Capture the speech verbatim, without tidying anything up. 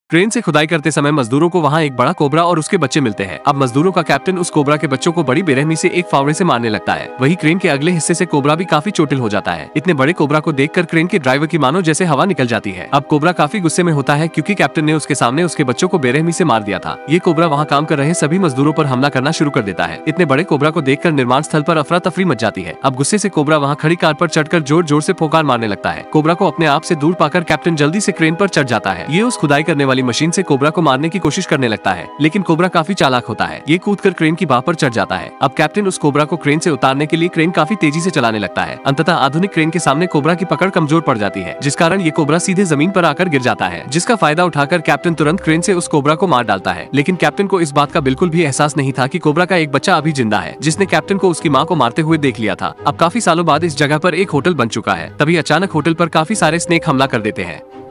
Crane से खुदाई करते समय मजदूरों को वहाँ एक बड़ा कोबरा और उसके बच्चे मिलते हैं। अब मजदूरों का कैप्टन उस कोबरा के बच्चों को बड़ी बेरहमी से एक फावड़े से मारने लगता है। वही क्रेन के अगले हिस्से से कोबरा भी काफी चोटिल हो जाता है। इतने बड़े कोबरा को देखकर क्रेन के ड्राइवर की मानो जैसे हवा निकल जाती है। अब कोबरा काफी गुस्से में होता है क्योंकि कैप्टन ने उसके सामने उसके बच्चों को बेरहमी से मार दिया था। ये कोबरा वहाँ काम कर रहे सभी मजदूरों पर हमला करना शुरू कर देता है। इतने बड़े कोबरा को देखकर निर्माण स्थल पर अफरा तफरी मच जाती है। अब गुस्से से कोबरा वहाँ खड़ी कार पर चढ़कर जोर जोर से फोकार मारने लगता है। कोबरा को अपने आप से दूर पाकर कैप्टन जल्दी से क्रेन पर चढ़ जाता है। ये उस खुदाई करने वाली मशीन से कोबरा को मारने की कोशिश करने लगता है, लेकिन कोबरा काफी चालाक होता है। ये कूदकर क्रेन की बाह पर चढ़ जाता है। अब कैप्टन उस कोबरा को क्रेन से उतारने के लिए क्रेन काफी तेजी से चलाने लगता है। अंततः आधुनिक क्रेन के सामने कोबरा की पकड़ कमजोर पड़ जाती है, जिस कारण ये कोबरा सीधे जमीन पर आकर गिर जाता है, जिसका फायदा उठाकर कैप्टन तुरंत क्रेन से उस कोबरा को मार डालता है। लेकिन कैप्टन को इस बात का बिल्कुल भी एहसास नहीं था कि कोबरा का एक बच्चा अभी जिंदा है, जिसने कैप्टन को उसकी माँ को मारते हुए देख लिया था। अब काफी सालों बाद इस जगह पर एक होटल बन चुका है। तभी अचानक होटल पर काफी सारे स्नेक हमला कर देते हैं।